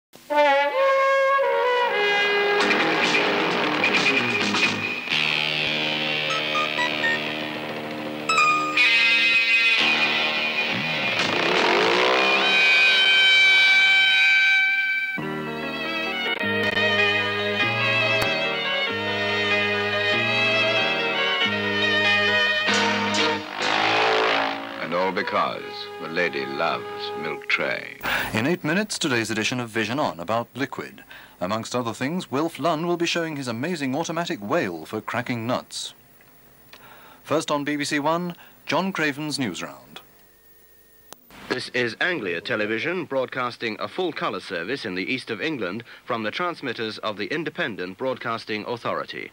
Because the lady loves milk tray. In 8 minutes, today's edition of Vision On about liquid. Amongst other things, Wilf Lunn will be showing his amazing automatic whale for cracking nuts. First on BBC One, John Craven's News Round. This is Anglia Television broadcasting a full-colour service in the east of England from the transmitters of the Independent Broadcasting Authority.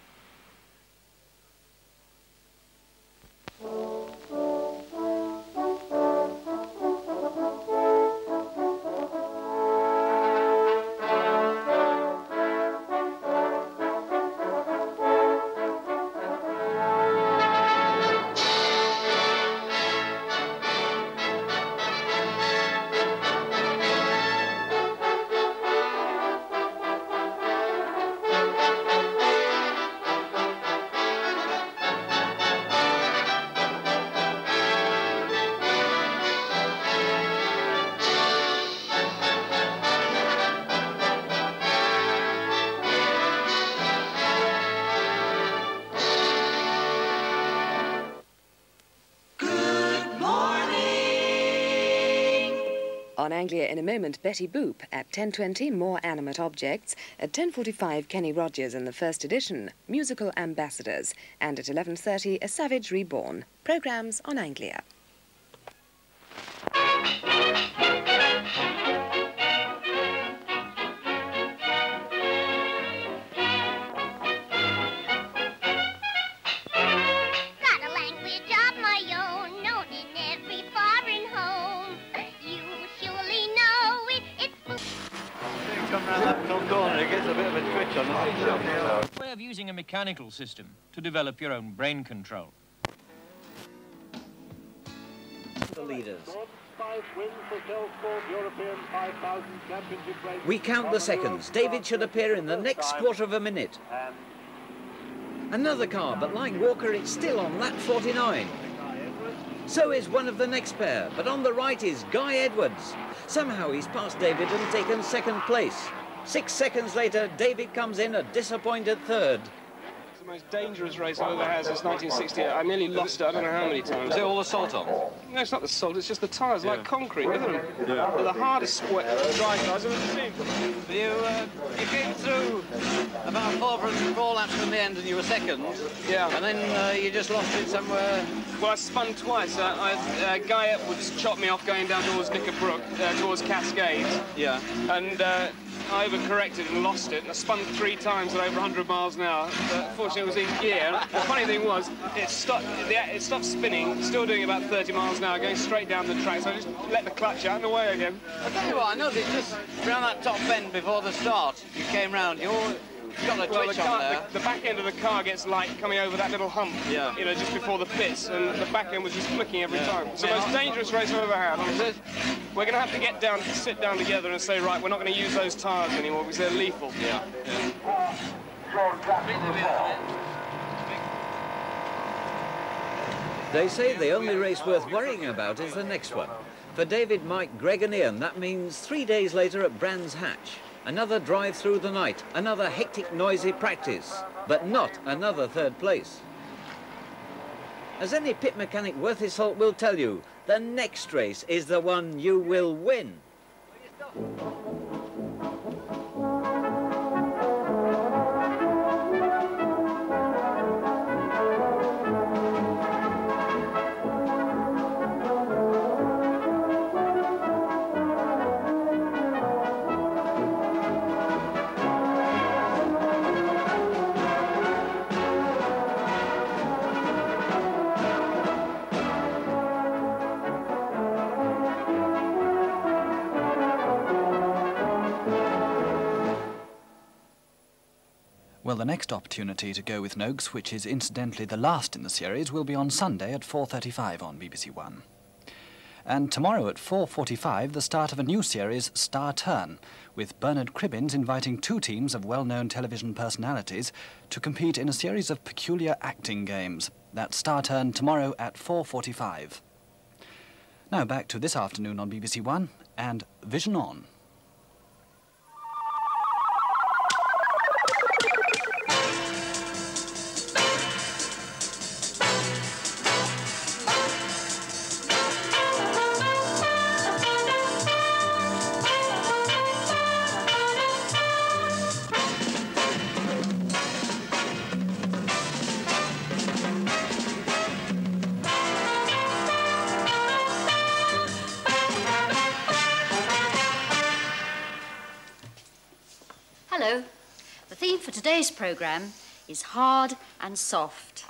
On Anglia in a moment, Betty Boop. At 10:20, more animate objects. At 10:45, Kenny Rogers in the first edition, musical ambassadors. And at 11:30, A Savage Reborn. Programmes on Anglia. Way of using a mechanical system to develop your own brain control. The leaders. We count the seconds. David should appear in the next quarter of a minute. Another car, but like Walker, it's still on lap 49. So is one of the next pair, but on the right is Guy Edwards. Somehow he's passed David and taken second place. 6 seconds later, David comes in a disappointed third. It's the most dangerous race I've ever had since 1968. I nearly lost it, I don't know how many times. Is it all the salt on? No, it's not the salt, it's just the tyres, like concrete, look at them. Yeah. They're the hardest dry tyres I've ever seen. You came through about four laps from the end and you were second. Yeah. And then you just lost it somewhere. Well, I spun twice. Guy Edwards chopped me off going down towards Knickerbrook, towards Cascades. Yeah. And I overcorrected and lost it. And I spun 3 times at over 100 miles an hour. But fortunately, it was in gear. The funny thing was, it stopped spinning, still doing about 30 miles an hour, going straight down the track. So I just let the clutch out and away again. I'll tell you what, I noticed just around that top bend before the start, you came round. You've got a twitch on there. The back end of the car gets light coming over that little hump, yeah. You know, just before the pits, and the back end was just flicking every time. It's the most dangerous race I've ever had. We're going to have to get down, sit down together and say, right, we're not going to use those tyres anymore because they're lethal. Yeah. They say the only race worth worrying about is the next one. For David, Mike, Greg and Ian, that means 3 days later at Brands Hatch. Another drive through the night, another hectic, noisy practice, but not another third place. As any pit mechanic worth his salt will tell you, the next race is the one you will win. Well, the next opportunity to go with Noakes, which is incidentally the last in the series, will be on Sunday at 4:35 on BBC One. And tomorrow at 4:45, the start of a new series, Star Turn, with Bernard Cribbins inviting 2 teams of well-known television personalities to compete in a series of peculiar acting games. That's Star Turn tomorrow at 4:45. Now back to this afternoon on BBC One and Vision On. Hello. The theme for today's programme is hard and soft.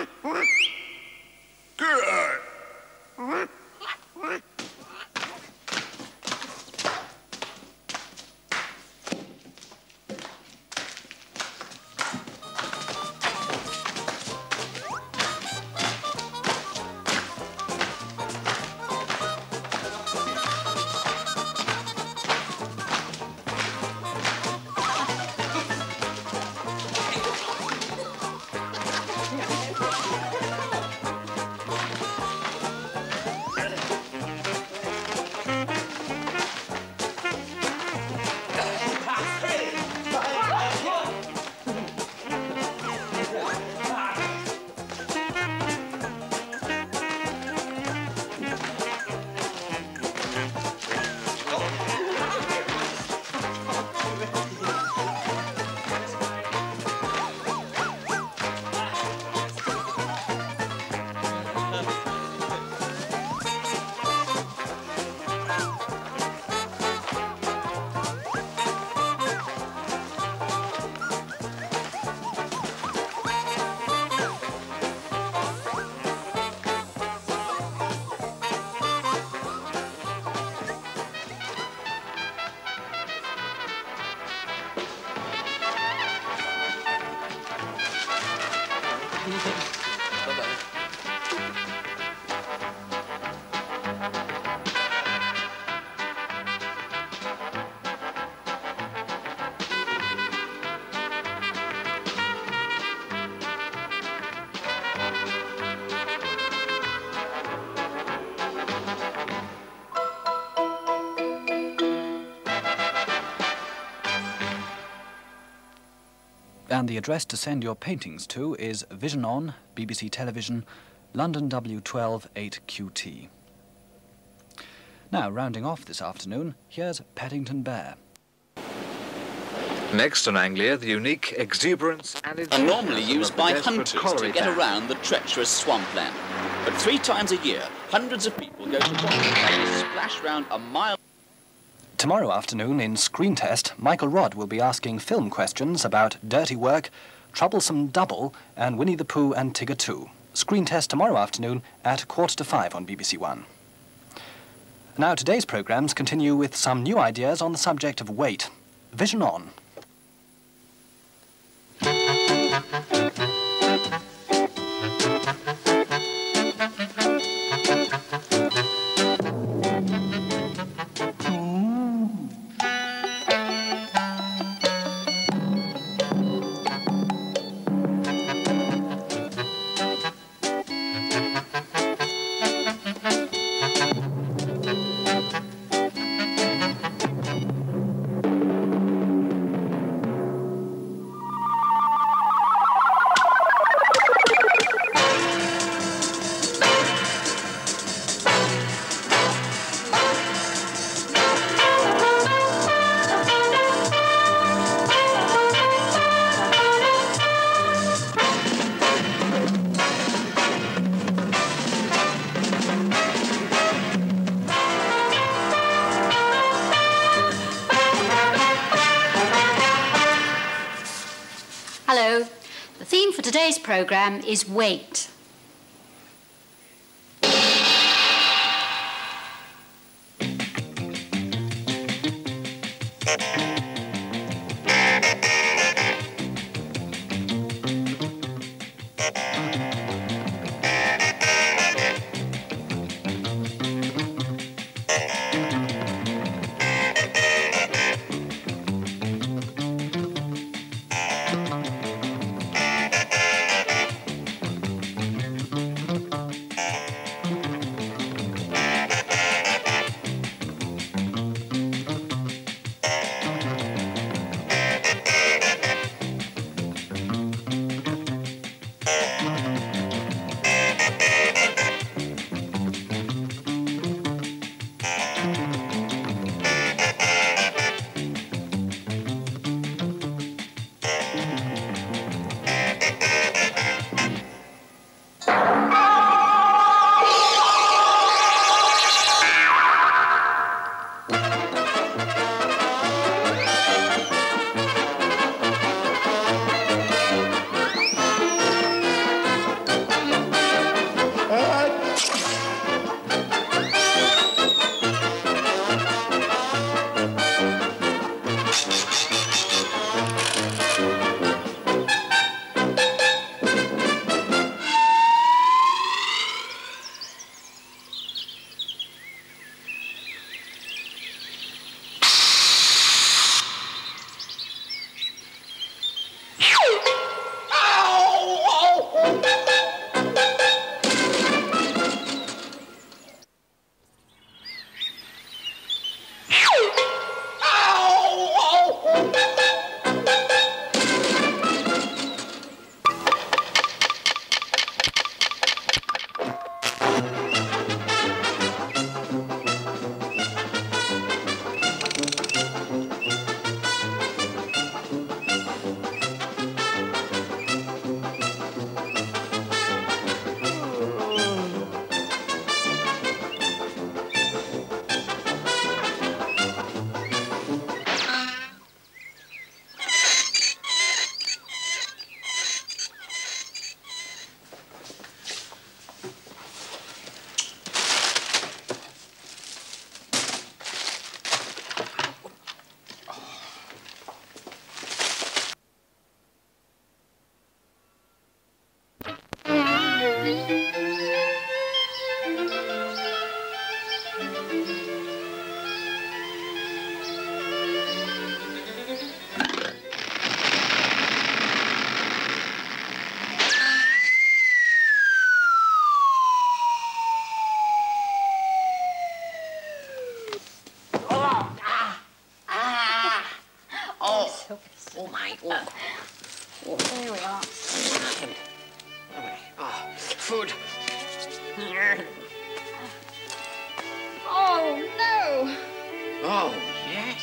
And the address to send your paintings to is Vision On, BBC Television, London W12 8QT. Now, rounding off this afternoon, here's Paddington Bear. Next on Anglia, the unique exuberance are normally used by hunters to get around the treacherous swampland. But 3 times a year, hundreds of people go to watch the splash round a mile. Tomorrow afternoon in Screen Test, Michael Rodd will be asking film questions about Dirty Work, Troublesome Double and Winnie the Pooh and Tigger 2. Screen Test tomorrow afternoon at 4:45 on BBC One. Now today's programmes continue with some new ideas on the subject of weight. Vision On. Hello. The theme for today's programme is weight. There we are. Oh, food. Oh, no! Oh, yes.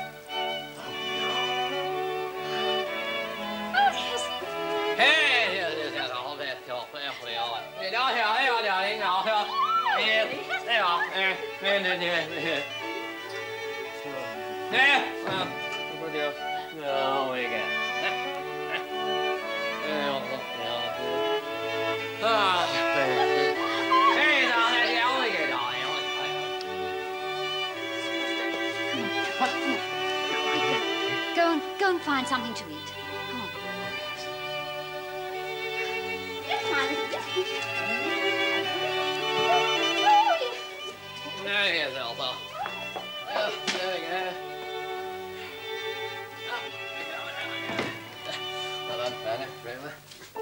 Go and find something to eat. Come on. Yes, my There he is, Elsa. There we go. Well done, Fanny. Really.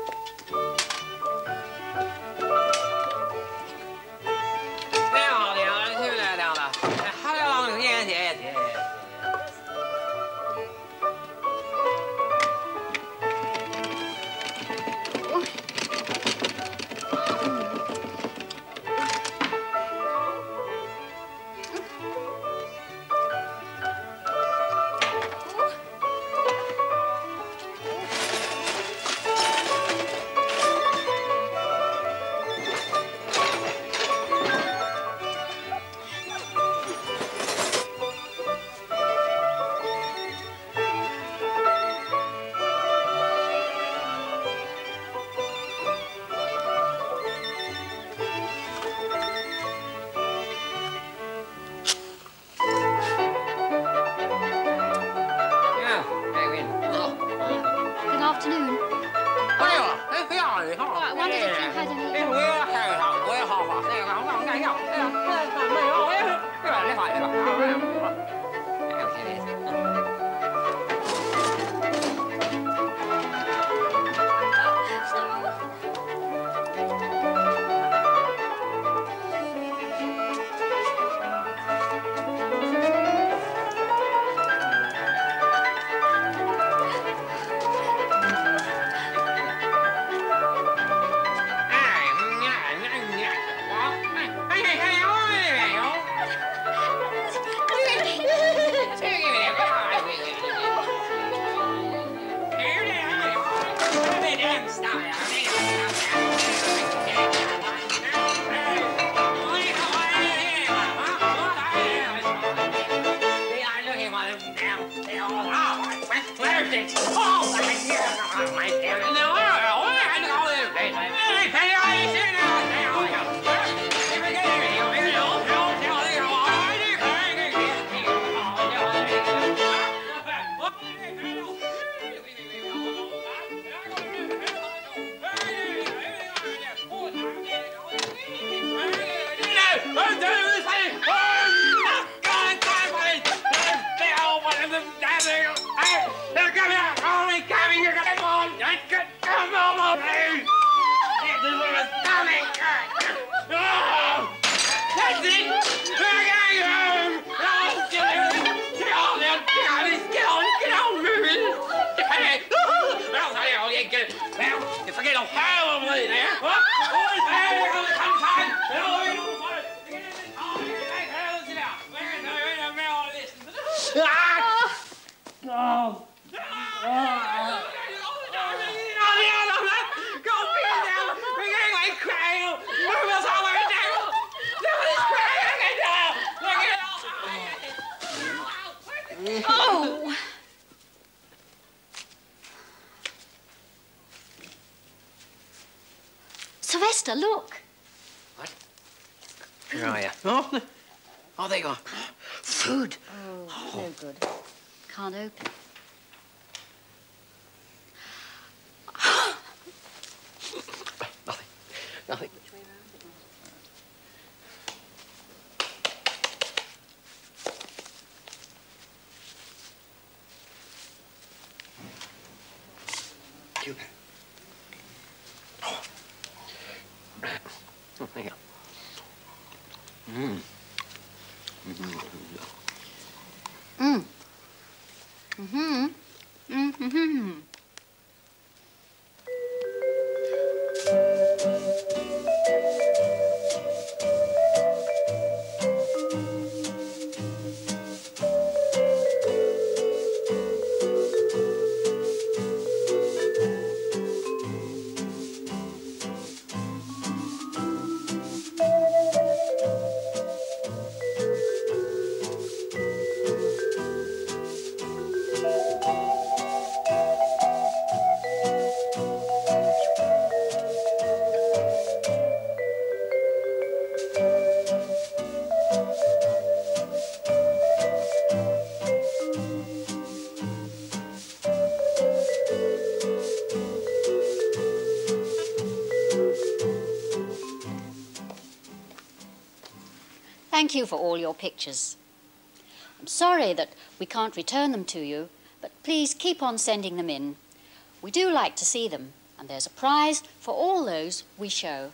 Oh! Sylvester, look. What? Where are you? Oh, there you are. Food. Oh, no good. Can't open it. Nothing. Nothing. Which way around? Cupid. Oh, there you go. Mm. Mm-hmm. Mm-hmm. thank you for all your pictures. I'm sorry that we can't return them to you, but please keep on sending them in. We do like to see them, and there's a prize for all those we show.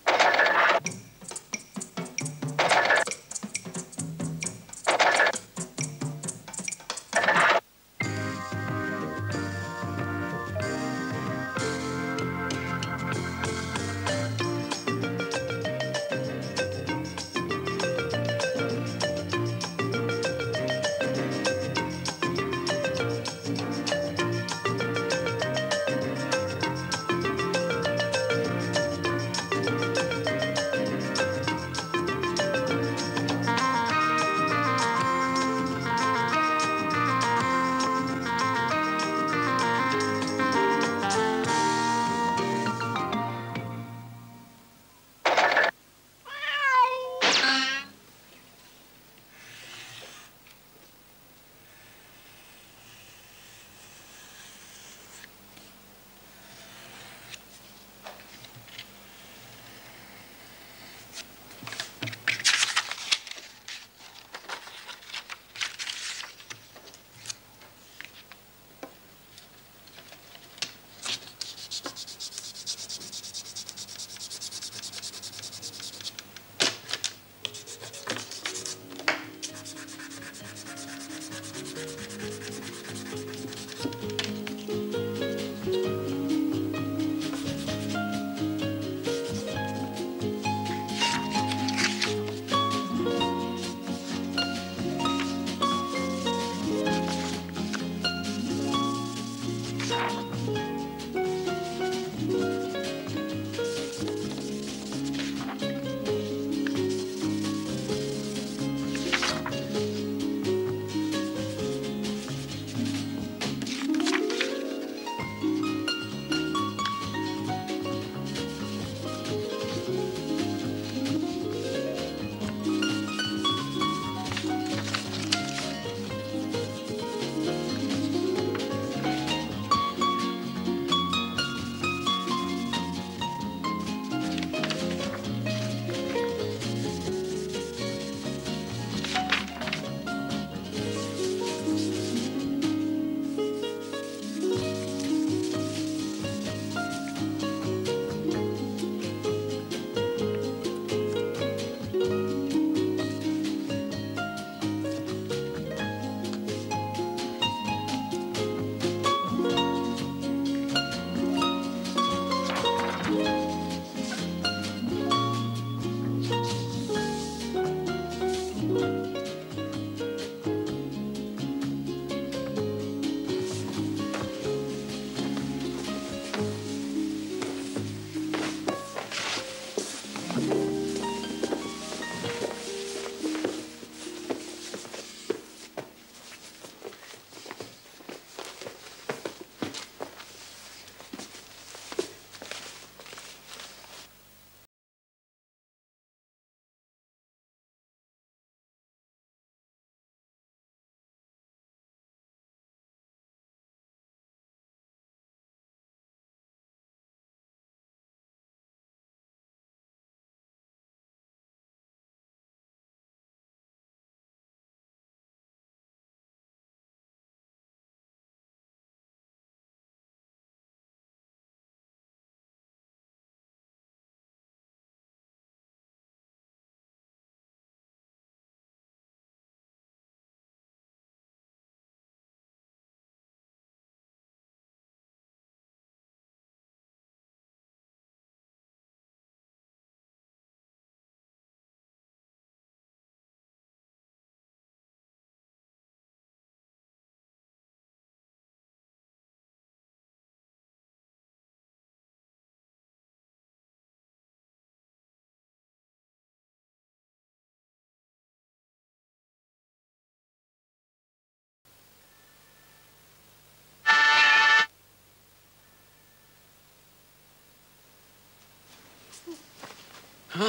Huh?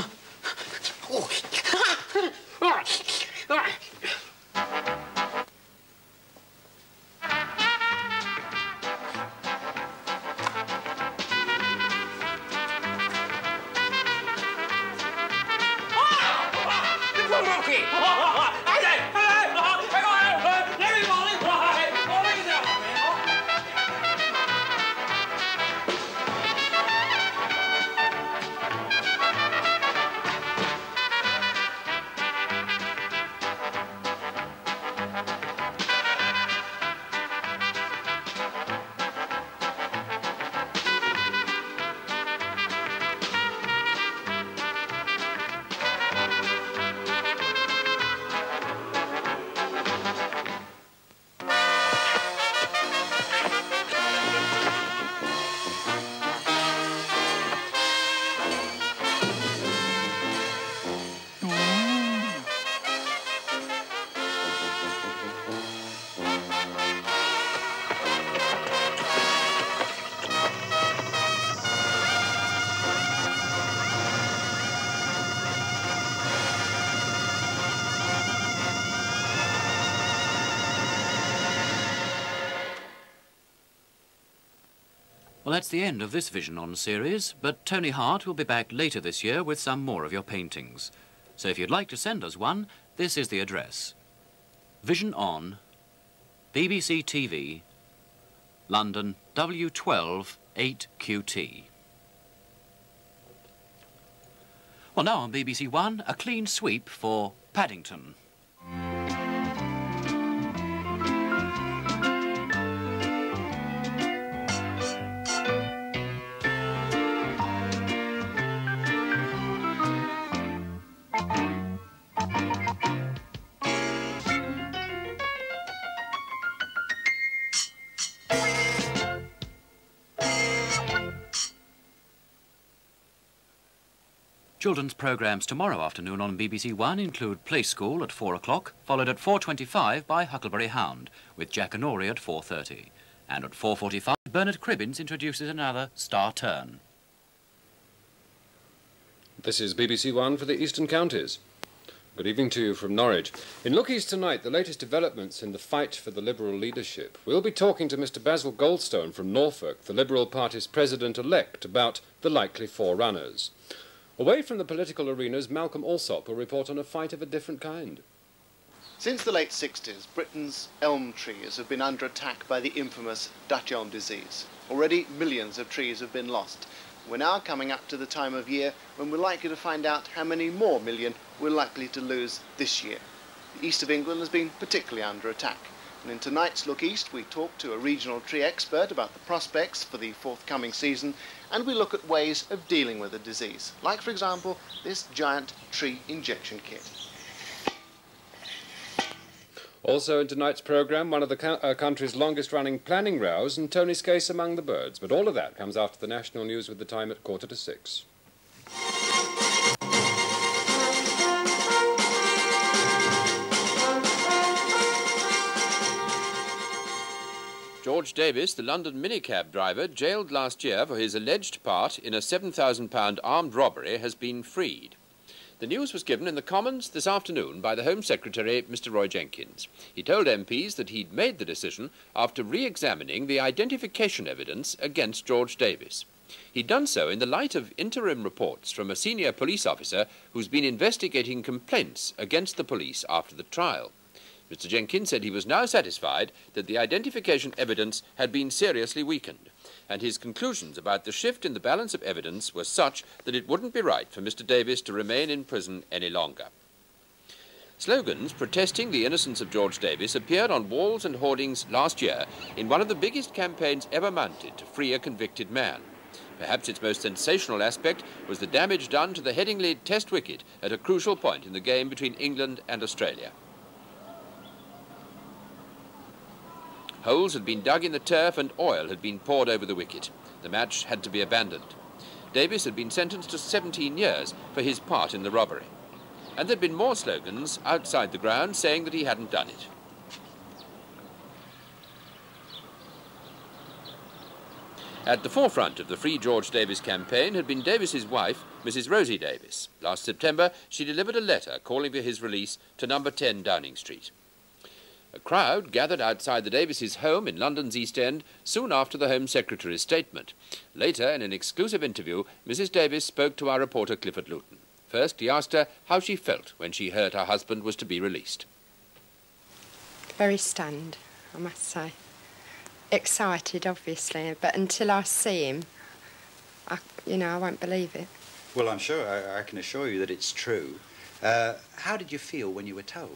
Oh. jockey! Well, that's the end of this Vision On series, but Tony Hart will be back later this year with some more of your paintings. So if you'd like to send us one, this is the address. Vision On, BBC TV, London W12 8QT. Well, now on BBC One, a clean sweep for Paddington. Children's programmes tomorrow afternoon on BBC One include Play School at 4 o'clock, followed at 4:25 by Huckleberry Hound, with Jack and Ori at 4:30. And at 4:45, Bernard Cribbins introduces another Star Turn. This is BBC One for the Eastern Counties. Good evening to you from Norwich. In Look East tonight, the latest developments in the fight for the Liberal leadership. We'll be talking to Mr. Basil Goldstone from Norfolk, the Liberal Party's president-elect, about the likely forerunners. Away from the political arenas, Malcolm Alsop will report on a fight of a different kind. Since the late 60s, Britain's elm trees have been under attack by the infamous Dutch elm disease. Already millions of trees have been lost. We're now coming up to the time of year when we're likely to find out how many more million we're likely to lose this year. The east of England has been particularly under attack. And in tonight's Look East, we talk to a regional tree expert about the prospects for the forthcoming season, and we look at ways of dealing with the disease, like, for example, this giant tree injection kit. Also in tonight's programme, one of the country's longest-running planning rows and Tony's case among the birds. But all of that comes after the national news with the time at 5:45. George Davis, the London minicab driver, jailed last year for his alleged part in a £7,000 armed robbery, has been freed. The news was given in the Commons this afternoon by the Home Secretary, Mr. Roy Jenkins. He told MPs that he'd made the decision after re-examining the identification evidence against George Davis. He'd done so in the light of interim reports from a senior police officer who's been investigating complaints against the police after the trial. Mr. Jenkins said he was now satisfied that the identification evidence had been seriously weakened, and his conclusions about the shift in the balance of evidence were such that it wouldn't be right for Mr. Davis to remain in prison any longer. Slogans protesting the innocence of George Davis appeared on walls and hoardings last year in one of the biggest campaigns ever mounted to free a convicted man. Perhaps its most sensational aspect was the damage done to the Headingley Test wicket at a crucial point in the game between England and Australia. Holes had been dug in the turf and oil had been poured over the wicket. The match had to be abandoned. Davis had been sentenced to 17 years for his part in the robbery. And there'd been more slogans outside the ground saying that he hadn't done it. At the forefront of the Free George Davis campaign had been Davis's wife, Mrs. Rosie Davis. Last September, she delivered a letter calling for his release to number 10 Downing Street. A crowd gathered outside the Davises' home in London's East End soon after the Home Secretary's statement. Later, in an exclusive interview, Mrs. Davis spoke to our reporter Clifford Luton. First, he asked her how she felt when she heard her husband was to be released. Very stunned, I must say. Excited, obviously, but until I see him, I won't believe it. Well, I'm sure, I can assure you that it's true. How did you feel when you were told?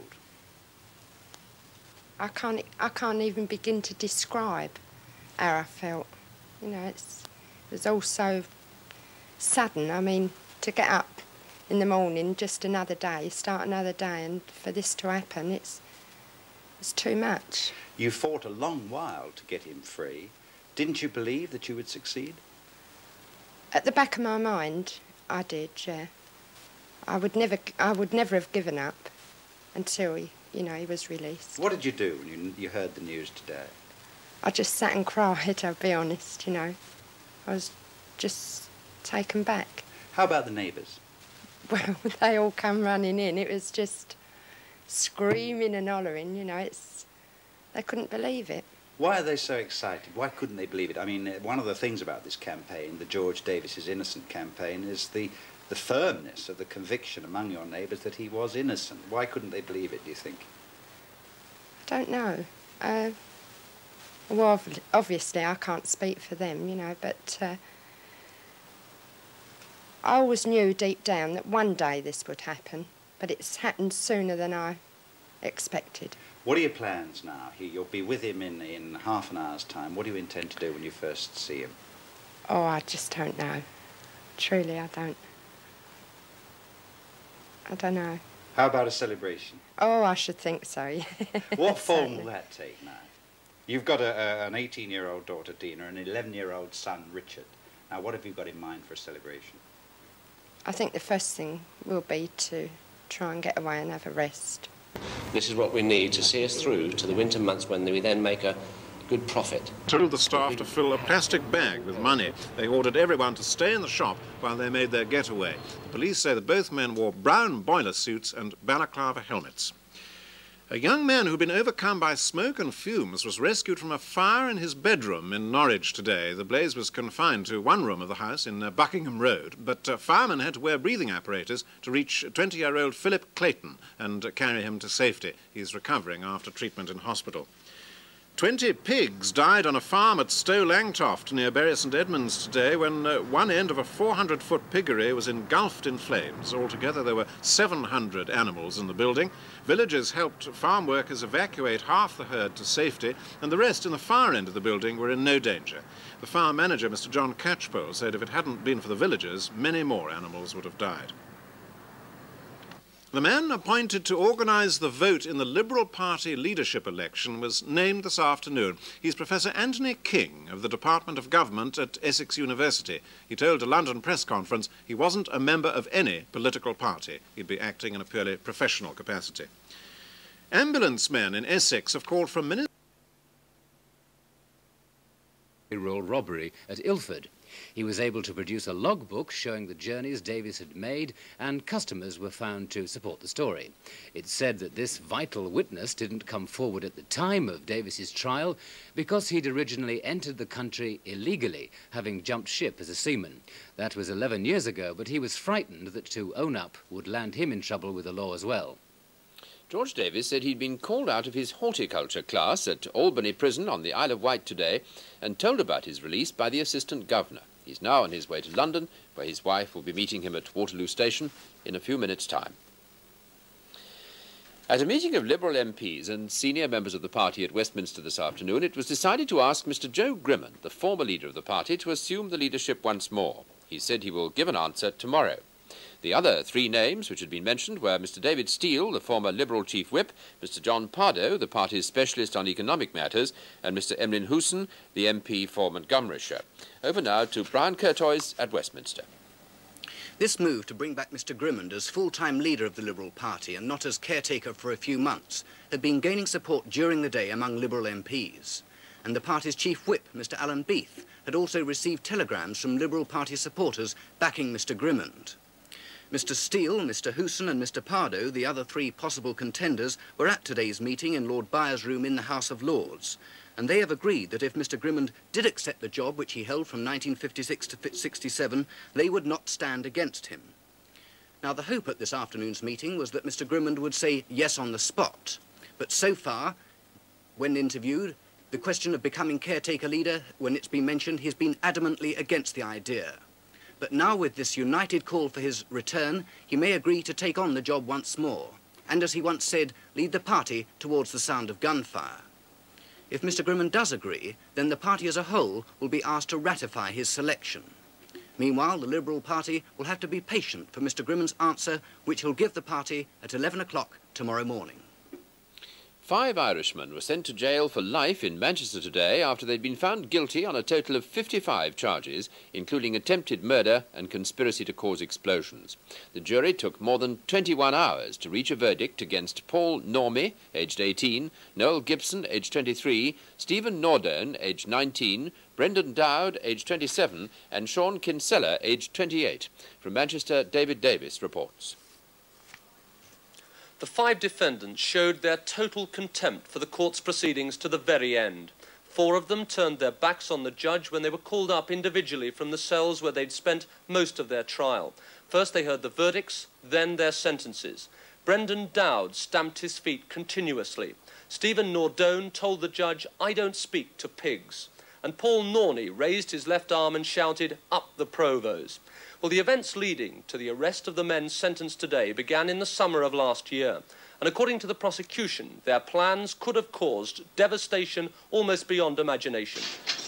I can't even begin to describe how I felt. You know, it was all so sudden. I mean, to get up in the morning, just another day, start another day, and for this to happen, it's too much. You fought a long while to get him free. Didn't you believe that you would succeed? At the back of my mind, I did, yeah. I would never have given up until he was released. What did you do when you heard the news today? I just sat and cried, I'll be honest, you know. I was just taken back. How about the neighbours? Well, they all come running in. It was just screaming and hollering, you know. They couldn't believe it. Why are they so excited? Why couldn't they believe it? I mean, one of the things about this campaign, the George Davis is innocent campaign, is the firmness of the conviction among your neighbours that he was innocent. Why couldn't they believe it, do you think? I don't know. Well, obviously I can't speak for them, you know, but I always knew deep down that one day this would happen, but it's happened sooner than I expected. What are your plans now? You'll be with him in half an hour's time. What do you intend to do when you first see him? Oh, I just don't know. Truly, I don't. I don't know. How about a celebration? Oh, I should think so, yeah. What form will that take now? You've got an 18-year-old daughter, Dina, and an 11-year-old son, Richard. Now, what have you got in mind for a celebration? I think the first thing will be to try and get away and have a rest. This is what we need to see us through to the winter months when we then make a good profit. Told the staff to fill a plastic bag with money. They ordered everyone to stay in the shop while they made their getaway. The police say that both men wore brown boiler suits and balaclava helmets. A young man who'd been overcome by smoke and fumes was rescued from a fire in his bedroom in Norwich today. The blaze was confined to one room of the house in Buckingham Road, but firemen had to wear breathing apparatus to reach 20-year-old Philip Clayton and carry him to safety. He's recovering after treatment in hospital. 20 pigs died on a farm at Stow Langtoft near Bury St Edmunds today when one end of a 400-foot piggery was engulfed in flames. Altogether there were 700 animals in the building. Villagers helped farm workers evacuate half the herd to safety, and the rest in the far end of the building were in no danger. The farm manager, Mr. John Catchpole, said if it hadn't been for the villagers, many more animals would have died. The man appointed to organise the vote in the Liberal Party leadership election was named this afternoon. He's Professor Anthony King of the Department of Government at Essex University. He told a London press conference he wasn't a member of any political party. He'd be acting in a purely professional capacity. Ambulance men in Essex have called for a rural robbery at Ilford. He was able to produce a logbook showing the journeys Davis had made, and customers were found to support the story. It's said that this vital witness didn't come forward at the time of Davis's trial because he'd originally entered the country illegally, having jumped ship as a seaman. That was 11 years ago, but he was frightened that to own up would land him in trouble with the law as well. George Davis said he'd been called out of his horticulture class at Albany Prison on the Isle of Wight today and told about his release by the Assistant Governor. He's now on his way to London, where his wife will be meeting him at Waterloo Station in a few minutes' time. At a meeting of Liberal MPs and senior members of the party at Westminster this afternoon, it was decided to ask Mr. Joe Grimond, the former leader of the party, to assume the leadership once more. He said he will give an answer tomorrow. The other three names which had been mentioned were Mr. David Steele, the former Liberal Chief Whip, Mr. John Pardoe, the party's specialist on economic matters, and Mr. Emlyn Hewson, the MP for Montgomeryshire. Over now to Brian Curtois at Westminster. This move to bring back Mr. Grimond as full-time leader of the Liberal Party and not as caretaker for a few months had been gaining support during the day among Liberal MPs. And the party's Chief Whip, Mr. Alan Beath, had also received telegrams from Liberal Party supporters backing Mr. Grimond. Mr. Steele, Mr. Hewson and Mr. Pardoe, the other three possible contenders, were at today's meeting in Lord Byres' room in the House of Lords, and they have agreed that if Mr. Grimond did accept the job which he held from 1956 to 67, they would not stand against him. Now, the hope at this afternoon's meeting was that Mr. Grimond would say yes on the spot. But so far, when interviewed, the question of becoming caretaker leader, when it's been mentioned, he's been adamantly against the idea. But now with this united call for his return, he may agree to take on the job once more. And as he once said, lead the party towards the sound of gunfire. If Mr. Grimond does agree, then the party as a whole will be asked to ratify his selection. Meanwhile, the Liberal Party will have to be patient for Mr. Grimond's answer, which he'll give the party at 11 o'clock tomorrow morning. 5 Irishmen were sent to jail for life in Manchester today after they'd been found guilty on a total of 55 charges, including attempted murder and conspiracy to cause explosions. The jury took more than 21 hours to reach a verdict against Paul Normie, aged 18, Noel Gibson, aged 23, Stephen Nordone, aged 19, Brendan Dowd, aged 27, and Sean Kinsella, aged 28. From Manchester, David Davis reports. The 5 defendants showed their total contempt for the court's proceedings to the very end. 4 of them turned their backs on the judge when they were called up individually from the cells where they'd spent most of their trial. First they heard the verdicts, then their sentences. Brendan Dowd stamped his feet continuously. Stephen Nordone told the judge, "I don't speak to pigs." And Paul Normie raised his left arm and shouted, "Up the Provos." Well, the events leading to the arrest of the men sentenced today began in the summer of last year, and according to the prosecution, their plans could have caused devastation almost beyond imagination.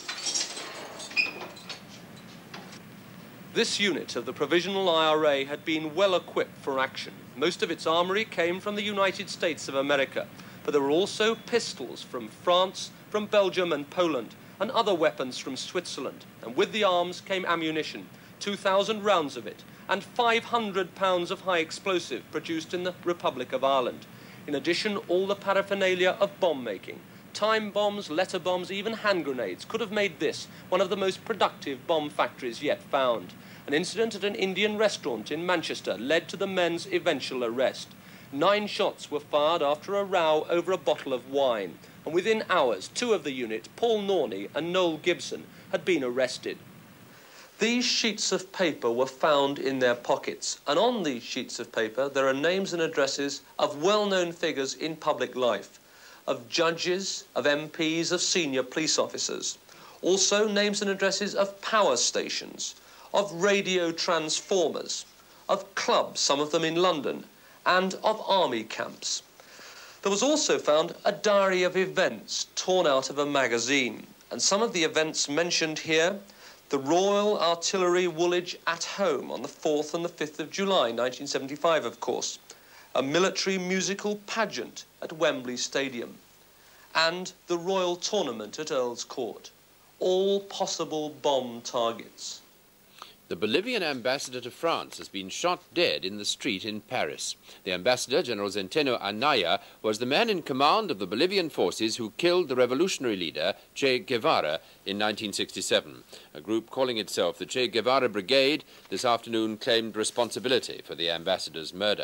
This unit of the Provisional IRA had been well equipped for action. Most of its armoury came from the United States of America, but there were also pistols from France, from Belgium and Poland, and other weapons from Switzerland, and with the arms came ammunition. 2,000 rounds of it, and 500 pounds of high explosive produced in the Republic of Ireland. In addition, all the paraphernalia of bomb making. Time bombs, letter bombs, even hand grenades could have made this one of the most productive bomb factories yet found. An incident at an Indian restaurant in Manchester led to the men's eventual arrest. 9 shots were fired after a row over a bottle of wine, and within hours, 2 of the unit, Paul Normie and Noel Gibson, had been arrested. These sheets of paper were found in their pockets, and on these sheets of paper there are names and addresses of well-known figures in public life, of judges, of MPs, of senior police officers. Also names and addresses of power stations, of radio transformers, of clubs, some of them in London, and of army camps. There was also found a diary of events torn out of a magazine, and some of the events mentioned here: the Royal Artillery Woolwich at Home on the 4th and the 5th of July, 1975, of course. A military musical pageant at Wembley Stadium. And the Royal Tournament at Earl's Court. All possible bomb targets. The Bolivian ambassador to France has been shot dead in the street in Paris. The ambassador, General Centeno Anaya, was the man in command of the Bolivian forces who killed the revolutionary leader, Che Guevara, in 1967. A group calling itself the Che Guevara Brigade this afternoon claimed responsibility for the ambassador's murder.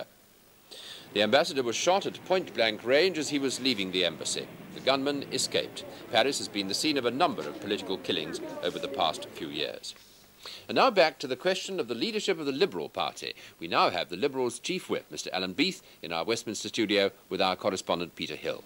The ambassador was shot at point-blank range as he was leaving the embassy. The gunman escaped. Paris has been the scene of a number of political killings over the past few years. And now back to the question of the leadership of the Liberal Party. We now have the Liberals' chief whip, Mr. Alan Beath, in our Westminster studio with our correspondent Peter Hill.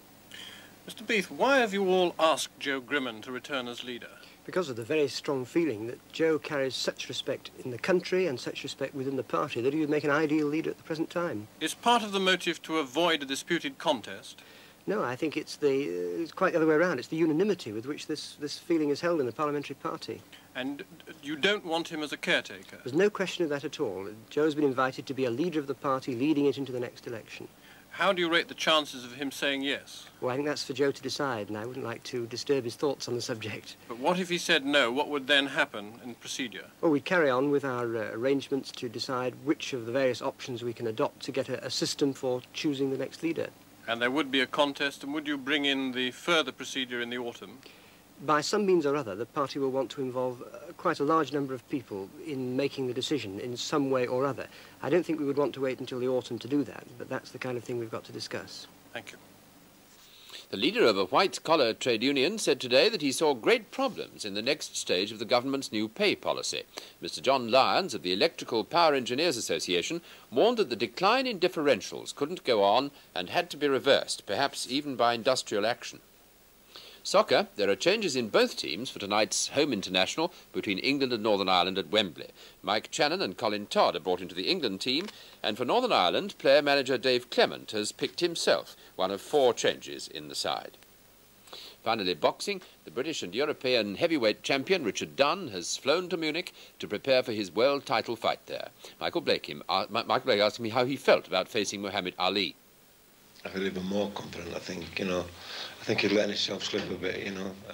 Mr. Beath, why have you all asked Joe Grimond to return as leader? Because of the very strong feeling that Joe carries such respect in the country and such respect within the party that he would make an ideal leader at the present time. Is part of the motive to avoid a disputed contest? No, I think it's quite the other way around. It's the unanimity with which this feeling is held in the parliamentary party. And you don't want him as a caretaker? There's no question of that at all. Joe's been invited to be a leader of the party, leading it into the next election. How do you rate the chances of him saying yes? Well, I think that's for Joe to decide, and I wouldn't like to disturb his thoughts on the subject. But what if he said no? What would then happen in procedure? Well, we'd carry on with our arrangements to decide which of the various options we can adopt to get a system for choosing the next leader. And there would be a contest, and would you bring in the further procedure in the autumn? By some means or other, the party will want to involve quite a large number of people in making the decision in some way or other. I don't think we would want to wait until the autumn to do that, but that's the kind of thing we've got to discuss. Thank you. The leader of a white-collar trade union said today that he saw great problems in the next stage of the government's new pay policy. Mr. John Lyons of the Electrical Power Engineers Association warned that the decline in differentials couldn't go on and had to be reversed, perhaps even by industrial action. Soccer, there are changes in both teams for tonight's home international between England and Northern Ireland at Wembley. Mike Channon and Colin Todd are brought into the England team, and for Northern Ireland, player-manager Dave Clement has picked himself, one of 4 changes in the side. Finally, boxing, the British and European heavyweight champion Richard Dunn has flown to Munich to prepare for his world title fight there. Michael Blake asked me how he felt about facing Muhammad Ali. I feel even more confident, I think, I think he's letting himself slip a bit,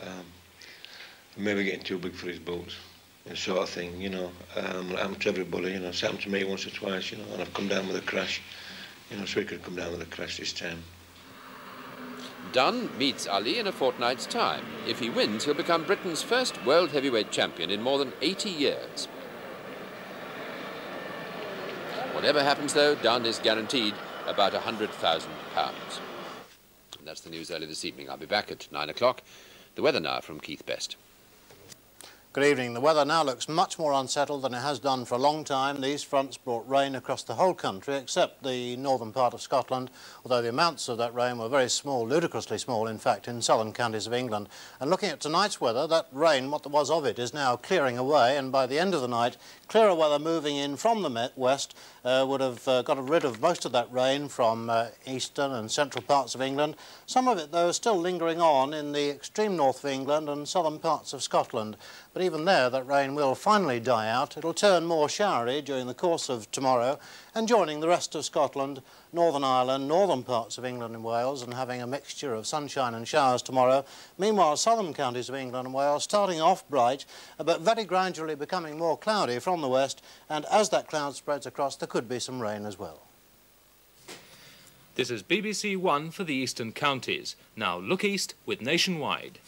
maybe getting too big for his boots, sort of thing, happened to everybody, it's happened to me once or twice, and I've come down with a crash, so he could come down with a crash this time. Dunn meets Ali in a fortnight's time. If he wins, he'll become Britain's first world heavyweight champion in more than 80 years. Whatever happens, though, Dunn is guaranteed about £100,000. And that's the news early this evening. I'll be back at 9 o'clock. The weather now from Keith Best. Good evening. The weather now looks much more unsettled than it has done for a long time. These fronts brought rain across the whole country except the northern part of Scotland, although the amounts of that rain were very small, ludicrously small in fact, in southern counties of England. And looking at tonight's weather, that rain, what there was of it, is now clearing away, and by the end of the night, clearer weather moving in from the west would have got rid of most of that rain from eastern and central parts of England. Some of it, though, is still lingering on in the extreme north of England and southern parts of Scotland. But even there, that rain will finally die out. It'll turn more showery during the course of tomorrow, and joining the rest of Scotland, Northern Ireland, northern parts of England and Wales, and having a mixture of sunshine and showers tomorrow. Meanwhile, southern counties of England and Wales starting off bright, but very gradually becoming more cloudy from the west, and as that cloud spreads across, there could be some rain as well. This is BBC One for the eastern counties. Now look east with Nationwide.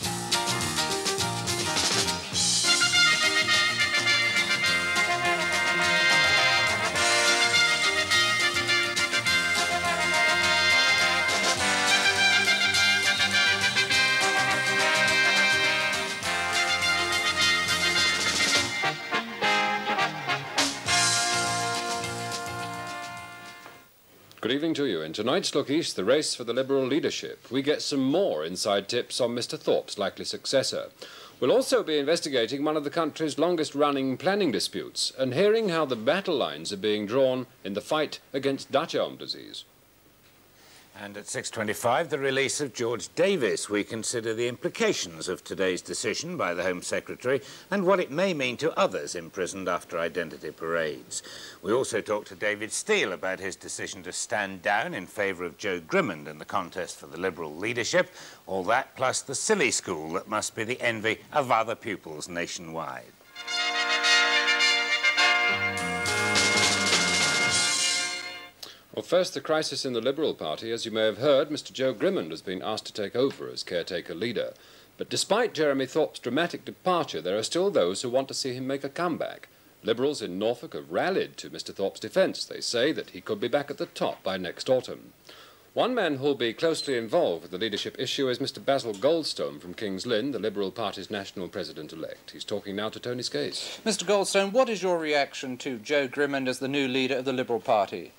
Good evening to you. In tonight's Look East, the race for the Liberal leadership, we get some more inside tips on Mr Thorpe's likely successor. We'll also be investigating one of the country's longest-running planning disputes and hearing how the battle lines are being drawn in the fight against Dutch elm disease. And at 6:25, the release of George Davis. We consider the implications of today's decision by the Home Secretary and what it may mean to others imprisoned after identity parades. We also talk to David Steele about his decision to stand down in favour of Joe Grimmond in the contest for the Liberal leadership. All that plus the silly school that must be the envy of other pupils nationwide. Well, first, the crisis in the Liberal Party. As you may have heard, Mr Joe Grimmond has been asked to take over as caretaker leader. But despite Jeremy Thorpe's dramatic departure, there are still those who want to see him make a comeback. Liberals in Norfolk have rallied to Mr Thorpe's defence. They say that he could be back at the top by next autumn. One man who'll be closely involved with the leadership issue is Mr Basil Goldstone from King's Lynn, the Liberal Party's national president-elect. He's talking now to Tony Skase. Mr Goldstone, what is your reaction to Joe Grimmond as the new leader of the Liberal Party?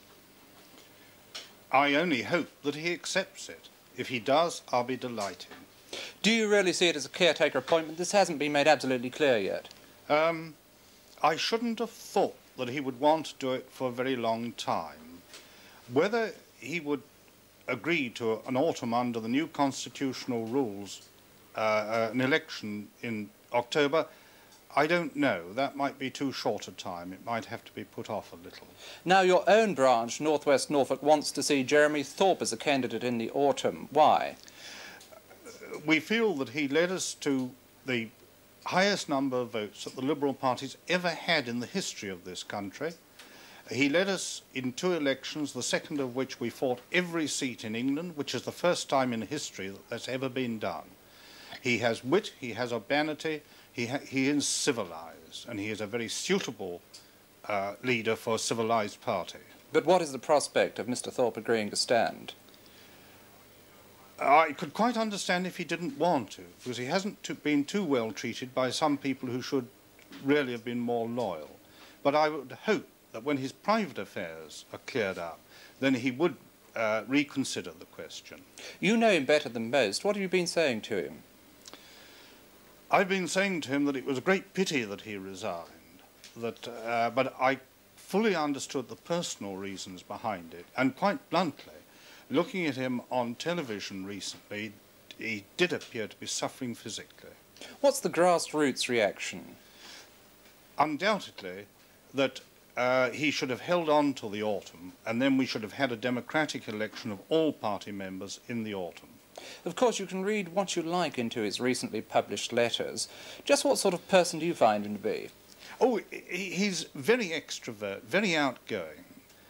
I only hope that he accepts it. If he does, I'll be delighted. Do you really see it as a caretaker appointment? This hasn't been made absolutely clear yet. I shouldn't have thought that he would want to do it for a very long time. Whether he would agree to an autumn under the new constitutional rules, an election in October, I don't know. That might be too short a time. It might have to be put off a little. Now, your own branch, North West Norfolk, wants to see Jeremy Thorpe as a candidate in the autumn. Why? We feel that he led us to the highest number of votes that the Liberal Party's ever had in the history of this country. He led us in 2 elections, the second of which we fought every seat in England, which is the first time in history that that's ever been done. He has wit, he has urbanity, he is civilised, and he is a very suitable leader for a civilised party. But what is the prospect of Mr Thorpe agreeing to stand? I could quite understand if he didn't want to, because he hasn't been too well treated by some people who should really have been more loyal. But I would hope that when his private affairs are cleared up, then he would reconsider the question. You know him better than most. What have you been saying to him? I've been saying to him that it was a great pity that he resigned, but I fully understood the personal reasons behind it, and quite bluntly, looking at him on television recently, he did appear to be suffering physically. What's the grassroots reaction? Undoubtedly that he should have held on till the autumn, and then we should have had a democratic election of all party members in the autumn. Of course, you can read what you like into his recently published letters. Just what sort of person do you find him to be? Oh, he's very extrovert, very outgoing.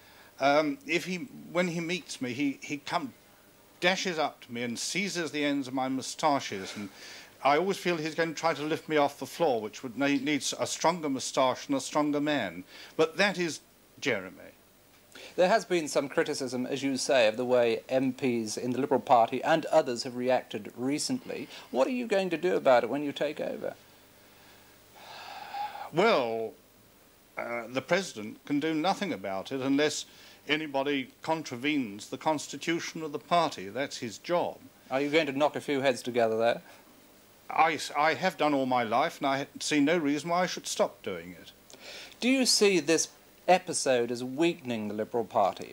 When he meets me, he dashes up to me and seizes the ends of my moustaches, and I always feel he's going to try to lift me off the floor, which would need a stronger moustache and a stronger man. But that is Jeremy. There has been some criticism, as you say, of the way MPs in the Liberal Party and others have reacted recently. What are you going to do about it when you take over? Well, the President can do nothing about it unless anybody contravenes the constitution of the party. That's his job. Are you going to knock a few heads together there? I have done all my life, and I see no reason why I should stop doing it. Do you see this episode as weakening the Liberal Party?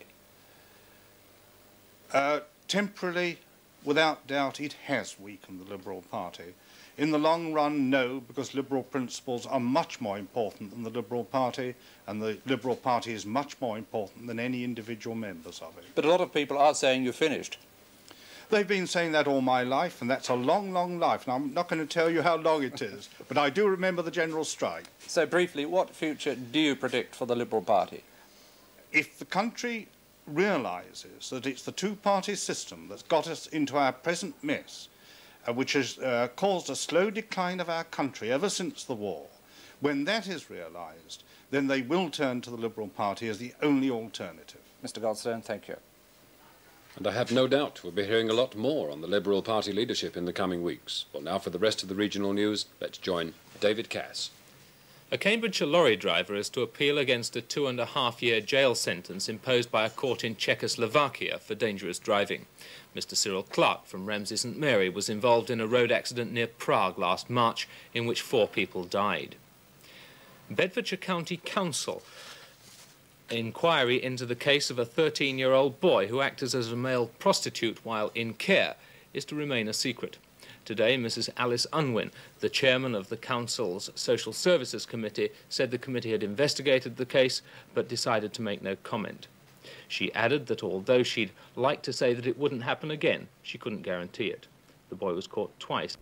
Temporarily, without doubt, it has weakened the Liberal Party. In the long run, no, because Liberal principles are much more important than the Liberal Party, and the Liberal Party is much more important than any individual members of it. But a lot of people are saying you're finished. They've been saying that all my life, and that's a long, long life, and I'm not going to tell you how long it is, but I do remember the general strike. So briefly, what future do you predict for the Liberal Party? If the country realises that it's the two-party system that's got us into our present mess, which has caused a slow decline of our country ever since the war, when that is realised, then they will turn to the Liberal Party as the only alternative. Mr. Goldstone, thank you. And I have no doubt we'll be hearing a lot more on the Liberal Party leadership in the coming weeks. Well, now for the rest of the regional news, let's join David Cass. A Cambridgeshire lorry driver is to appeal against a 2.5-year jail sentence imposed by a court in Czechoslovakia for dangerous driving. Mr. Cyril Clark from Ramsey St Mary was involved in a road accident near Prague last March in which 4 people died. Bedfordshire County Council inquiry into the case of a 13-year-old boy who acted as a male prostitute while in care is to remain a secret. Today, Mrs. Alice Unwin, the chairman of the Council's Social Services Committee, said the committee had investigated the case but decided to make no comment. She added that although she'd like to say that it wouldn't happen again, she couldn't guarantee it. The boy was caught twice.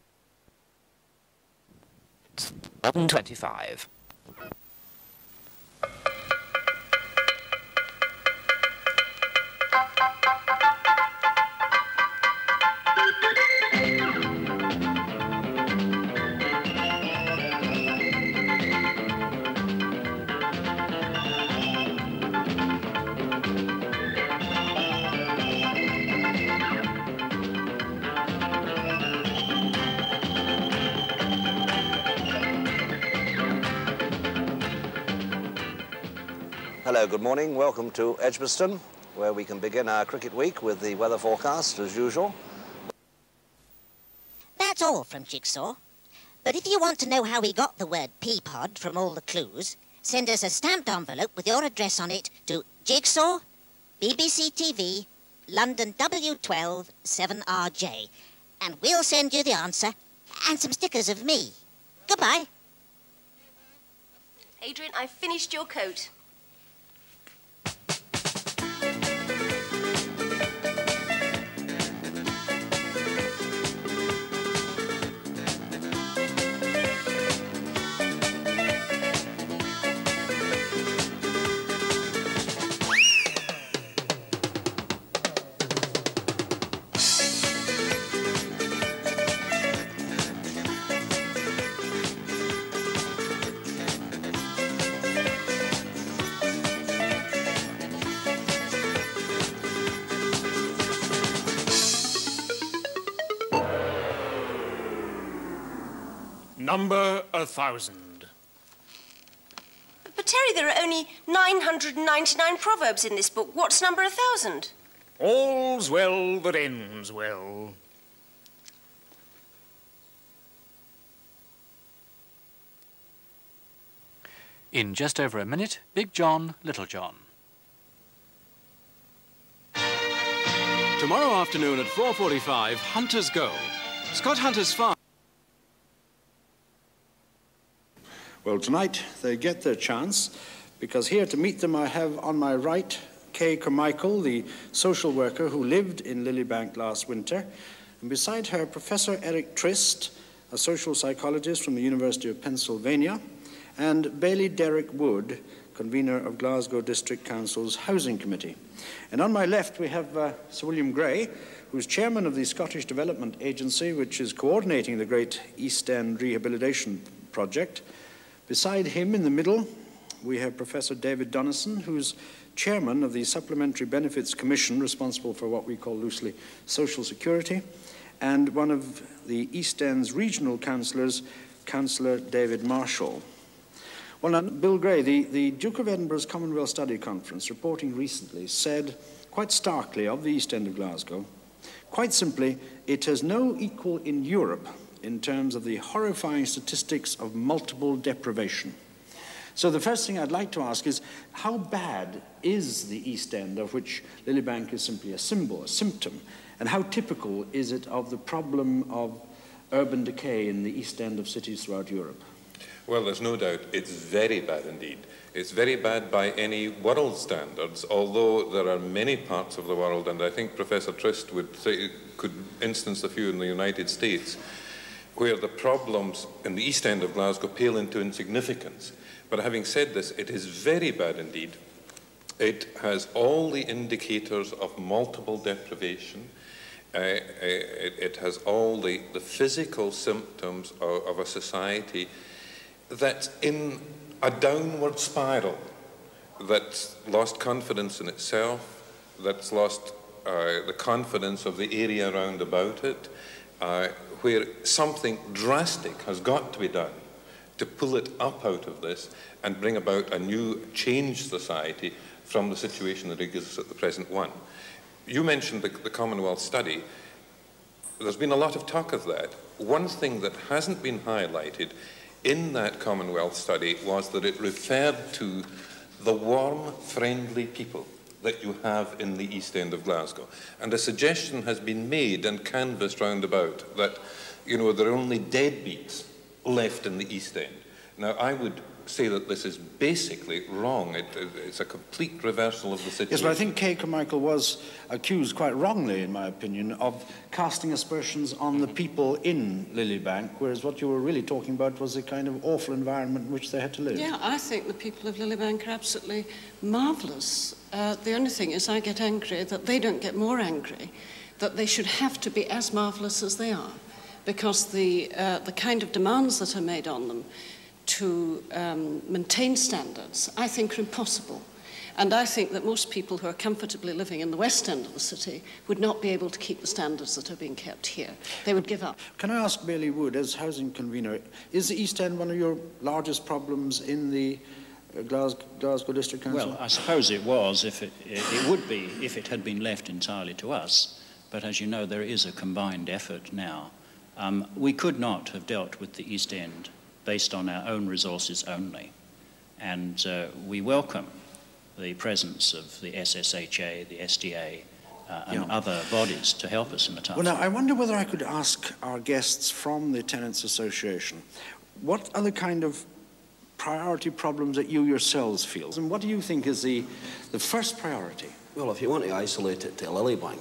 11:25. Hello, good morning. Welcome to Edgbaston, where we can begin our cricket week with the weather forecast as usual. That's all from Jigsaw. But if you want to know how we got the word Peapod from all the clues, send us a stamped envelope with your address on it to Jigsaw, BBC TV, London W12 7RJ, and we'll send you the answer and some stickers of me. Goodbye. Adrian, I've finished your coat. Number 1,000. But Terry, there are only 999 proverbs in this book. What's number 1,000? All's well that ends well. In just over a minute, Big John, Little John. Tomorrow afternoon at 4:45, Hunters Go. Scott Hunter's farm. Well, tonight they get their chance, because here to meet them I have on my right Kay Carmichael, the social worker who lived in Lilybank last winter, and beside her Professor Eric Trist, a social psychologist from the University of Pennsylvania, and Bailey Derek Wood, convener of Glasgow District Council's Housing Committee. And on my left we have Sir William Gray, who's chairman of the Scottish Development Agency, which is coordinating the Great East End Rehabilitation Project. Beside him in the middle we have Professor David Donison, who's chairman of the Supplementary Benefits Commission, responsible for what we call loosely social security, and one of the East End's regional councillors, Councillor David Marshall. Well, now, Bill Gray, the Duke of Edinburgh's Commonwealth Study Conference, reporting recently, said quite starkly of the East End of Glasgow, quite simply, it has no equal in Europe in terms of the horrifying statistics of multiple deprivation. So the first thing I'd like to ask is, how bad is the East End, of which Lilybank is simply a symbol, a symptom, and how typical is it of the problem of urban decay in the East End of cities throughout Europe? Well, there's no doubt it's very bad indeed. It's very bad by any world standards, although there are many parts of the world, and I think Professor Trist would say, could instance a few in the United States, where the problems in the East End of Glasgow pale into insignificance. But having said this, it is very bad indeed. It has all the indicators of multiple deprivation. It has all the physical symptoms of a society that's in a downward spiral, that's lost confidence in itself, that's lost the confidence of the area round about it, where something drastic has got to be done to pull it up out of this and bring about a new changed society from the situation that exists at the present one. You mentioned the Commonwealth study. There's been a lot of talk of that. One thing that hasn't been highlighted in that Commonwealth study was that it referred to the warm, friendly people that you have in the East End of Glasgow. And a suggestion has been made and canvassed round about that, you know, there are only deadbeats left in the East End. Now, I would say that this is basically wrong. It's a complete reversal of the situation. Yes, but I think Kay Carmichael was accused quite wrongly, in my opinion, of casting aspersions on the people in Lilybank, whereas what you were really talking about was the kind of awful environment in which they had to live. Yeah, I think the people of Lilybank are absolutely marvellous. The only thing is I get angry that they don't get more angry, that they should have to be as marvellous as they are, because the kind of demands that are made on them to maintain standards, I think, are impossible. And I think that most people who are comfortably living in the West End of the city would not be able to keep the standards that are being kept here. They would give up. Can I ask Bailey Wood, as housing convener, is the East End one of your largest problems in the Glasgow District Council? Well, I suppose it was, it would be if it had been left entirely to us. But as you know, there is a combined effort now. We could not have dealt with the East End based on our own resources only. And we welcome the presence of the SSHA, the SDA, and other bodies to help us in the task. Well, now, I wonder whether I could ask our guests from the Tenants Association, what are the kind of priority problems that you yourselves feel? And what do you think is the first priority? Well, if you want to isolate it to Lilybank,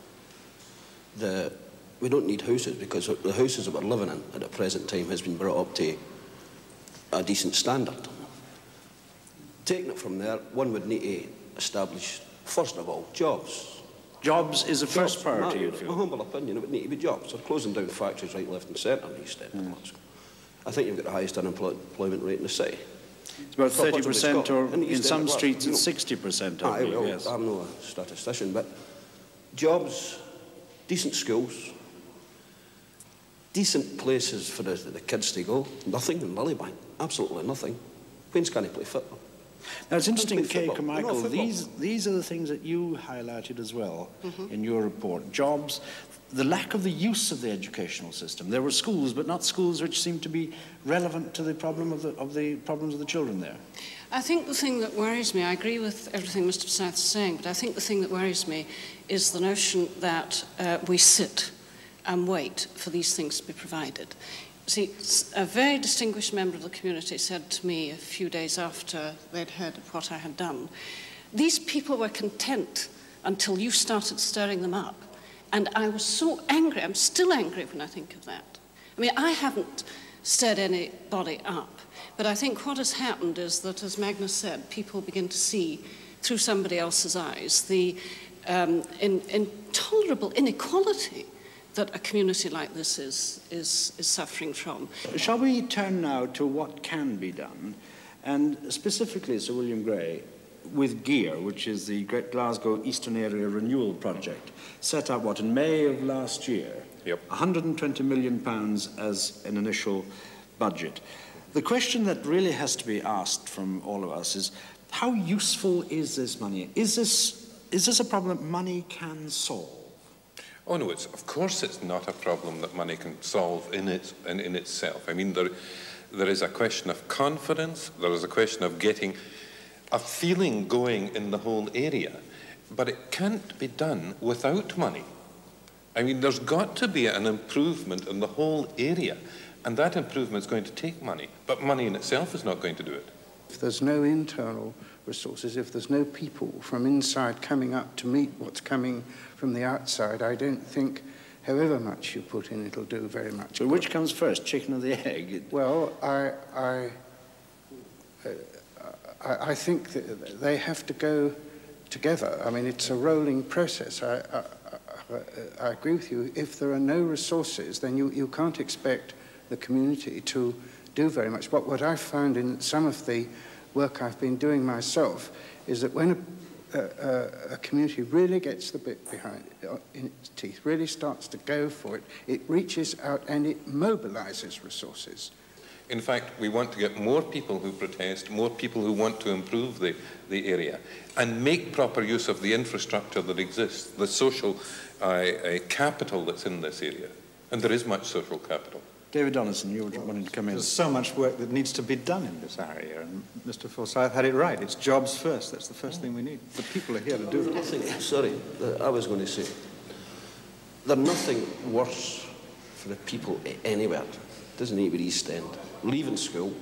we don't need houses, because the houses that we're living in at the present time has been brought up to a decent standard. Taking it from there, one would need to establish, first of all, jobs. Jobs is the first priority, you feel? In my humble opinion, it would need to be jobs. They're closing down factories right, left and centre in the East End. I think you've got the highest unemployment rate in the city. It's about 30%, or in some streets it's 60%, I believe, yes. I'm not a statistician, but jobs, decent schools, Decent places for the kids to go. Nothing in Lilybank. Absolutely nothing. Queens can't play football. Now, it's interesting, Kay football. Carmichael, No, these are the things that you highlighted as well in your report. Jobs, the lack of the use of the educational system. There were schools, but not schools which seemed to be relevant to the problem of the problems of the children there. I think the thing that worries me, I agree with everything Mr. Forsyth is saying, but I think the thing that worries me is the notion that we sit and wait for these things to be provided. See, a very distinguished member of the community said to me a few days after they'd heard of what I had done, these people were content until you started stirring them up. And I was so angry, I'm still angry when I think of that. I mean, I haven't stirred anybody up, but I think what has happened is that, as Magnus said, people begin to see through somebody else's eyes the intolerable inequality that a community like this is suffering from. Shall we turn now to what can be done, and specifically, Sir William Gray, with GEAR, which is the Great Glasgow Eastern Area Renewal Project, set up, in May of last year? Yep. £120 million as an initial budget. The question that really has to be asked from all of us is, how useful is this money? Is this a problem that money can solve? Oh no, of course it's not a problem that money can solve in itself. I mean, there is a question of confidence, there is a question of getting a feeling going in the whole area, but it can't be done without money. I mean, there's got to be an improvement in the whole area, and that improvement is going to take money, but money in itself is not going to do it. If there's no internal resources, if there's no people from inside coming up to meet what's coming from the outside, I don't think, however much you put in, it'll do very much. So which comes first, chicken or the egg? Well, I think that they have to go together. I mean, it's a rolling process. I agree with you. If there are no resources, then you can't expect the community to do very much. But what I've found in some of the work I've been doing myself is that when a community really gets the bit behind it, in its teeth, really starts to go for it, it reaches out and it mobilizes resources. In fact, we want to get more people who protest, more people who want to improve the area, and make proper use of the infrastructure that exists, the social capital that's in this area. And there is much social capital. David Donaldson, you were wanting to come in. There's so much work that needs to be done in this area, and Mr. Forsyth had it right. It's jobs first. That's the first thing we need. The people are here to do it. Sorry, I was going to say, there's nothing worse for the people anywhere. It doesn't need to be East End. Leaving school,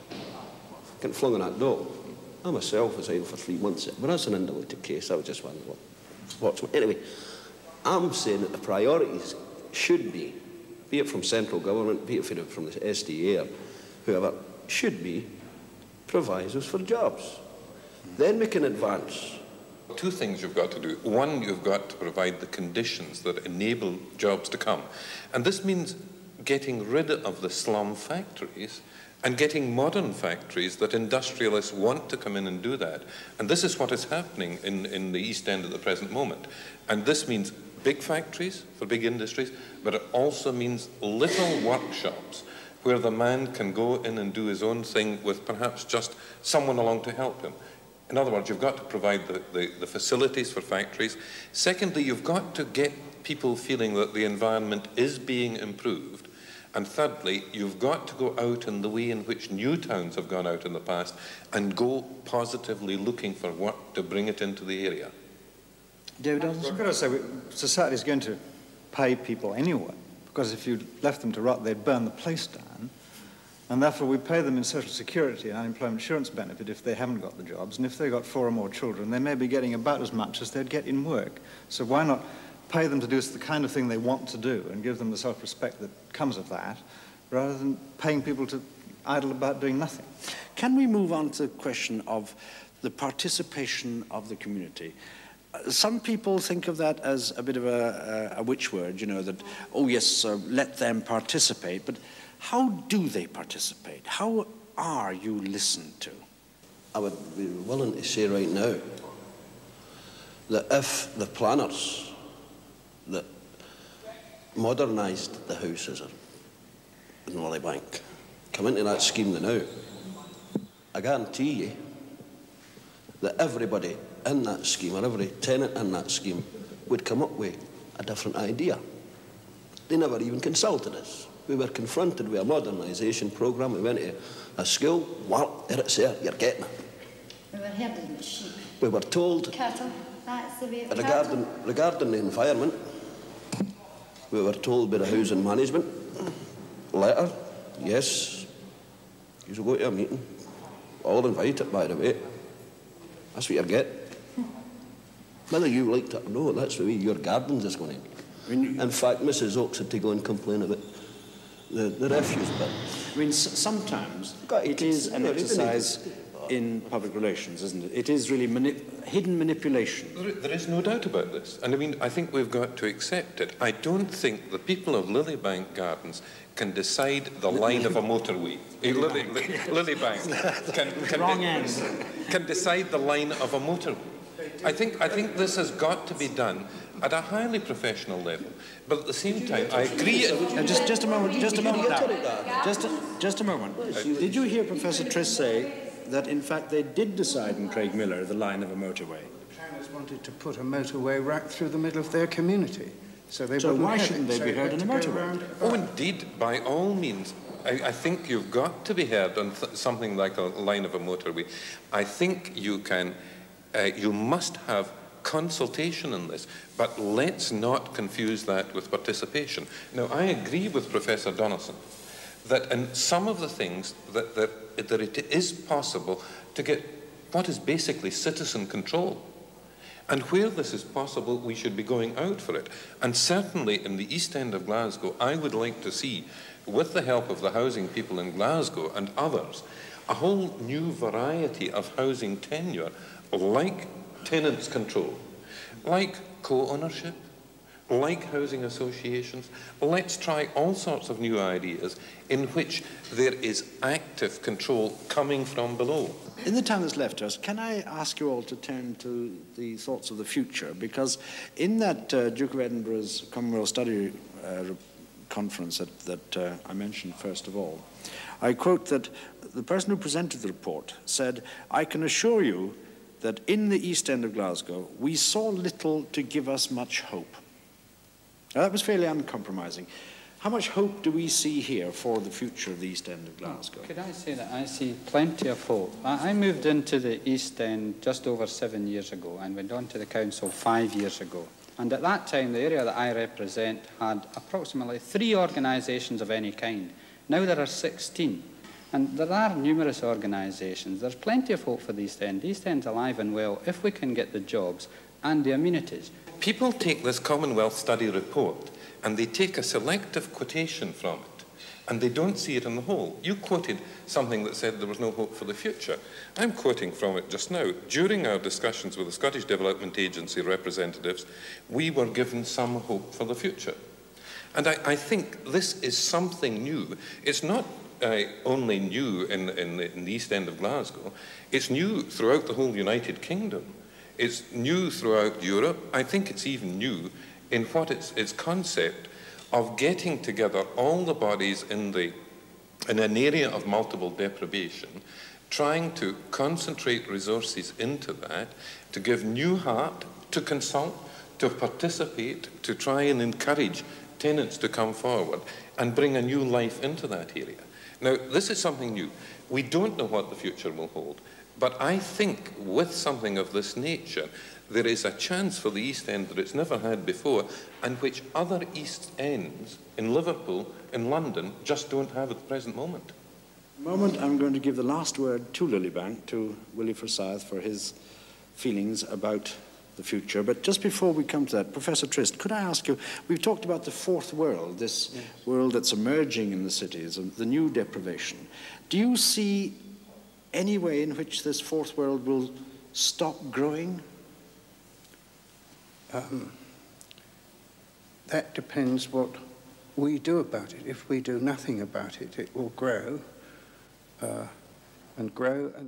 getting flung in that door. I myself was out for 3 months, but that's an individual case. I was just one watch. Anyway, I'm saying that the priorities should be it from central government, be it from the SDA, or whoever, should be provisos for jobs. Then we can advance. Two things you've got to do. One, you've got to provide the conditions that enable jobs to come. And this means getting rid of the slum factories and getting modern factories that industrialists want to come in and do that. And this is what is happening in the East End at the present moment. And this means big factories for big industries, but it also means little workshops where the man can go in and do his own thing with perhaps just someone along to help him. In other words, you've got to provide the facilities for factories. Secondly, you've got to get people feeling that the environment is being improved. And thirdly, you've got to go out in the way in which new towns have gone out in the past and go positively looking for work to bring it into the area. David, I've got to say, society's going to pay people anyway, because if you left them to rot, they'd burn the place down. And therefore, we pay them in social security and unemployment insurance benefit if they haven't got the jobs. And if they've got 4 or more children, they may be getting about as much as they'd get in work. So why not pay them to do the kind of thing they want to do and give them the self-respect that comes of that, rather than paying people to idle about doing nothing? Can we move on to the question of the participation of the community? Some people think of that as a bit of a witch word, you know, that, oh yes, let them participate. But how do they participate? How are you listened to? I would be willing to say right now that if the planners that modernised the houses or in Lilybank come into that scheme now, I guarantee you that everybody in that scheme, or every tenant in that scheme, would come up with a different idea. They never even consulted us. We were confronted with a modernisation programme. We went to a school, well, there it's there, you're getting it. We were herding with sheep. We were told, Cattle, that's the way it regarding the environment, we were told by the housing management, letter, yes, you should go to a meeting, all invited, by the way. That's what you get. Whether you liked it or not, that's the way your gardens is going in. In fact, Mrs. Oakes had to go and complain about the refuse bin. I mean, sometimes it is an exercise in public relations, isn't it? It is really hidden manipulation. There is no doubt about this. And I mean, I think we've got to accept it. I don't think the people of Lilybank Gardens can decide the line of a motorway. Lilybank can decide the line of a motorway. I think this has got to be done at a highly professional level. But at the same time, I agree. Just a moment now. Just a moment. Did you hear Professor Trist say that in fact they did decide in Craigmillar the line of a motorway? The planners wanted to put a motorway right through the middle of their community. So why shouldn't they be heard on a motorway? Oh, indeed, by all means. I think you've got to be heard on something like a line of a motorway. I think you can, you must have consultation in this, but let's not confuse that with participation. Now, I agree with Professor Donaldson that in some of the things that it is possible to get what is basically citizen control. And where this is possible, we should be going out for it. And certainly in the East End of Glasgow, I would like to see, with the help of the housing people in Glasgow and others, a whole new variety of housing tenure, like tenants control, like co-ownership, like housing associations. Let's try all sorts of new ideas in which there is active control coming from below. In the time that's left us, can I ask you all to turn to the thoughts of the future? Because in that Duke of Edinburgh's Commonwealth Study conference that I mentioned first of all, I quote that the person who presented the report said, "I can assure you that in the East End of Glasgow, we saw little to give us much hope." Now, that was fairly uncompromising. How much hope do we see here for the future of the East End of Glasgow? Could I say that I see plenty of hope? I moved into the East End just over 7 years ago and went on to the council 5 years ago. And at that time, the area that I represent had approximately 3 organisations of any kind. Now there are 16. And there are numerous organisations. There's plenty of hope for the East End. The East End's alive and well if we can get the jobs and the amenities. People take this Commonwealth Study report and they take a selective quotation from it and they don't see it in the whole. You quoted something that said there was no hope for the future. I'm quoting from it just now. During our discussions with the Scottish Development Agency representatives, we were given some hope for the future. And I think this is something new. It's not only new in the East End of Glasgow. It's new throughout the whole United Kingdom. It's new throughout Europe. I think it's even new in what its concept of getting together all the bodies in an area of multiple deprivation, trying to concentrate resources into that, to give new heart, to consult, to participate, to try and encourage tenants to come forward and bring a new life into that area. Now, this is something new. We don't know what the future will hold. But I think with something of this nature, there is a chance for the East End that it's never had before, and which other East Ends in Liverpool, in London, just don't have at the present moment. I'm going to give the last word to Lilybank, to Willie Forsyth, for his feelings about the future. But just before we come to that, Professor Trist, could I ask you, we've talked about the fourth world, this world that's emerging in the cities, the new deprivation. Do you see any way in which this fourth world will stop growing? That depends what we do about it. If we do nothing about it, it will grow and grow.